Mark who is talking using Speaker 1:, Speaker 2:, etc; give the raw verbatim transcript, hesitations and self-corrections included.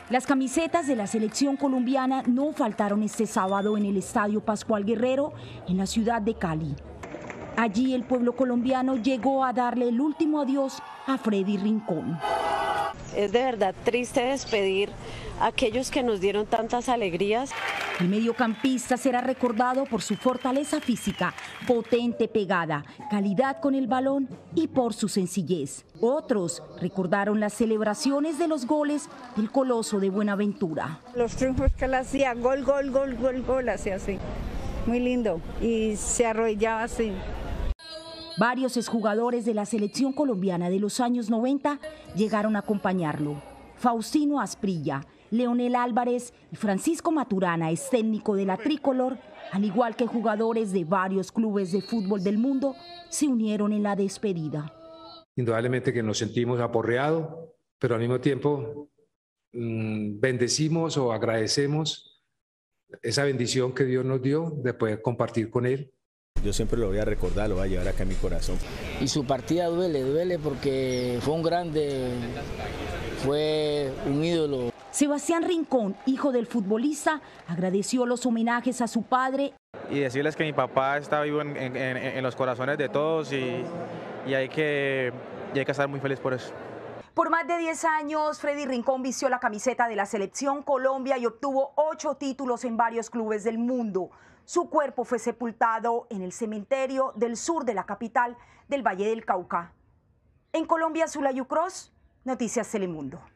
Speaker 1: Las camisetas de la selección colombiana no faltaron este sábado en el Estadio Pascual Guerrero, en la ciudad de Cali. Allí el pueblo colombiano llegó a darle el último adiós a Freddy Rincón.
Speaker 2: Es de verdad triste despedir a aquellos que nos dieron tantas alegrías.
Speaker 1: El mediocampista será recordado por su fortaleza física, potente pegada, calidad con el balón y por su sencillez. Otros recordaron las celebraciones de los goles del Coloso de Buenaventura.
Speaker 3: Los triunfos que él hacía, gol, gol, gol, gol, gol, hacía así. Muy lindo. Y se arrodillaba así.
Speaker 1: Varios exjugadores de la selección colombiana de los años noventa llegaron a acompañarlo. Faustino Asprilla, Leonel Álvarez y Francisco Maturana es técnico de la tricolor, al igual que jugadores de varios clubes de fútbol del mundo, se unieron en la despedida.
Speaker 4: Indudablemente que nos sentimos aporreados, pero al mismo tiempo mmm, bendecimos o agradecemos esa bendición que Dios nos dio de poder compartir con él.
Speaker 5: Yo siempre lo voy a recordar, lo voy a llevar acá en mi corazón.
Speaker 6: Y su partida duele, duele porque fue un grande, fue un ídolo.
Speaker 1: Sebastián Rincón, hijo del futbolista, agradeció los homenajes a su padre.
Speaker 7: Y decirles que mi papá está vivo en, en, en los corazones de todos y, y, hay que, y hay que estar muy feliz por eso.
Speaker 1: Por más de diez años, Freddy Rincón vistió la camiseta de la Selección Colombia y obtuvo ocho títulos en varios clubes del mundo. Su cuerpo fue sepultado en el cementerio del sur de la capital del Valle del Cauca. En Colombia, Zulay Ucros, Noticias Telemundo.